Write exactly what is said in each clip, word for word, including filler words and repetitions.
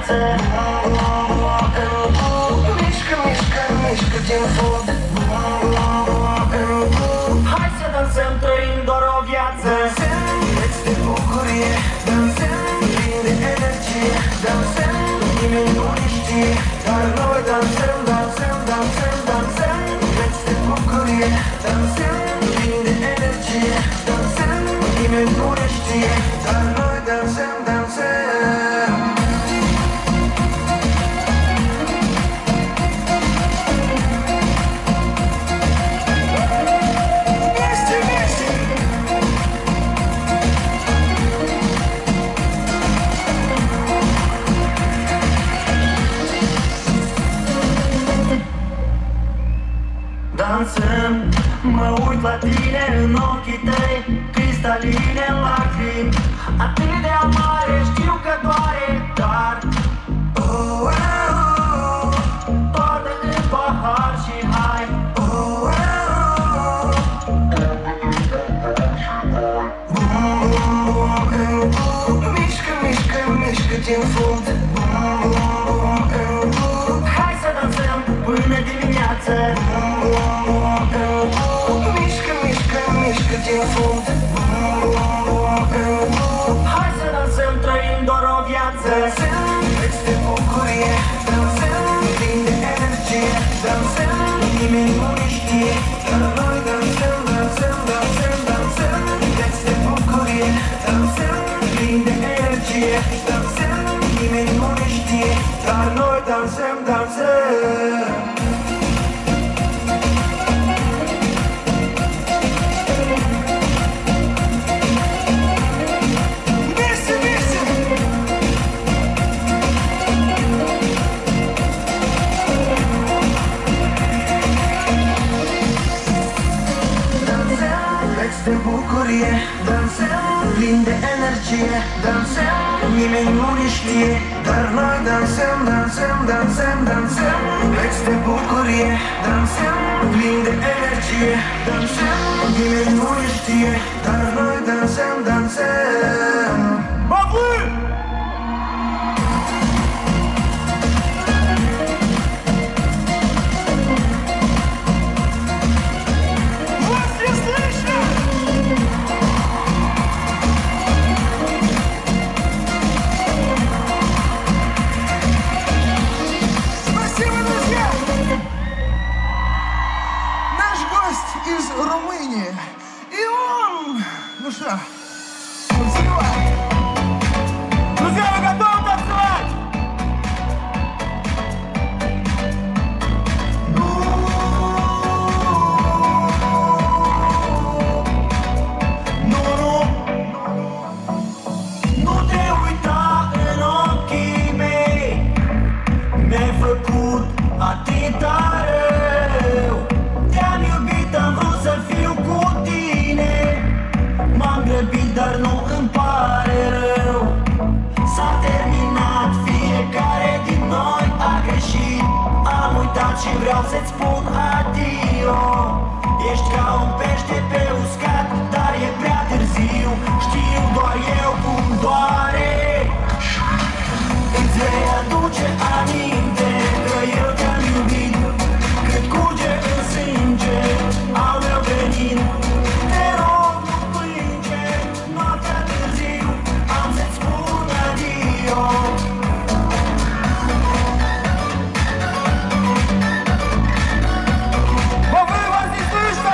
viață. Mișcă, mișcă, mișcă din fund. Hai să dansăm, trăim doar o viață. Dansăm, veți de bucurie. Dansăm, plin de energie. Dansăm, nimeni nu ne știe, dar noi dansăm, dansăm, dansăm, dansăm. Veți de bucurie. Dansăm, plin de energie. Dansăm, nimeni nu ne știe, dar noi dansăm, dansăm. Dansăm, mă uit la tine în ochii tăi, cristaline în lacrimi. Atât de amare, știu că doare, dar oh, oh, oh, toate în pahar și hai oh, oh, oh. Bum, bum, bum, bum. Mișcă, mișcă, mișcă din fund. Bum, bum, bum, bum. Hai să dansăm până dimineață. Mișcă, mișcă, mișcă din fund. Hai să dansăm, trăim doar o viață. Dansăm, veți de bucurie. Dansăm, plin de energie. Dansăm, nimeni nu ne știe, dar noi dansăm, dansăm, dansăm, dansăm. Veți de bucurie. Dansăm, plin de energie. Dansăm, nimeni nu ne știe, dar noi dansăm, dansăm. De bucurie, dansăm, plin de energie. Dansăm, nimeni nu ne știe, dar noi dansăm, dansăm, dansăm, dansăm. Veți de bucurie, dansăm, plin de energie. Dansăm, nimeni nu ne știe, dar noi dansăm, dansăm. Băbâ! Из Румынии. И он... Ну что, взрывай. Друзья, вы готовы танцевать? Nu, nu te uita în ochii mei. Mi-ai făcut atâta rău. Te-am iubit, am vrut să fiu cu tine. M-am grăbit, dar nu îmi pare rău. S-a terminat, fiecare din noi a greșit. Am uitat și vreau să-ți spun adio. Ești ca un pește pe uscat, dar e prea târziu. Știu doar eu cum doare. Îți vei aduce aminte că eu te-am iubit. Cât curge în sânge al meu venin. Te rog, nu plânge, noaptea târziu. Am să-ți spun adio. Bă, voi v-ați zis ăștia?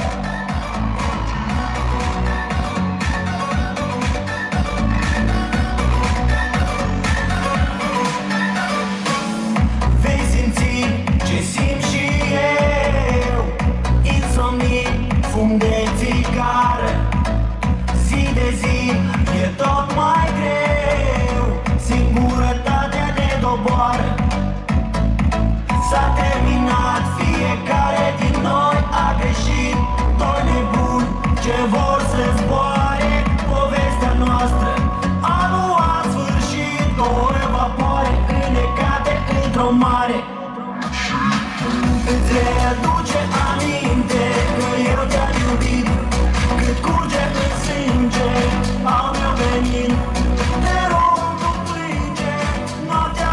Vei simți ce simt și eu. Insomnii, fum de țigară. Zi de zi e tot mai greu. Singurătatea te doboară. S-a terminat, fiecare din noi a greșit. Doi nebuni ce vor să zboare. Povestea noastră a luat sfârșit. O evapoare înnecate într-o mare. Îți readuce aminte că eu te-am iubit. Cât curge în sânge al meu venin. Te rog, nu plânge, noaptea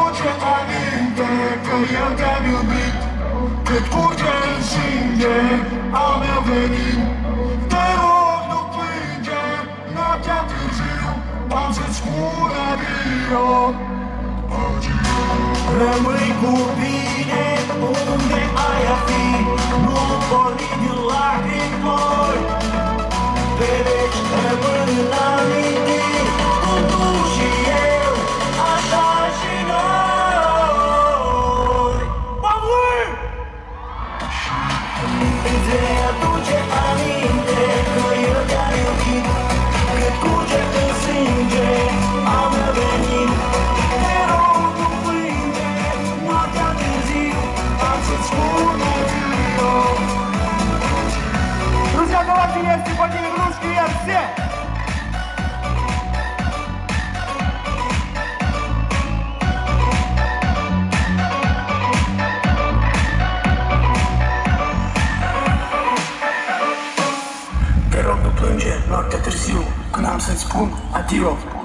aduce aminte că eu te-am iubit. Cât curge în sânge al meu venit. Te rog, nu plânge, noaptea târziu am să-ți spun adio. Rămâi cu bine unde ai a fi, nu porni din lacrimi mori. Pe veci rămân în amintiri, cu tu și eu, așa și noi. Mamă! Îți vei aduce aminte că eu te-am iubit. Cât curge în sânge al meu venit. Te rog, nu plânge, noaptea târziu am să-ți spun adio. Друзья, давайте вместе поднимем ручки вверх все! Te rog, nu plânge, noaptea târziu, când am să-ți spun adio.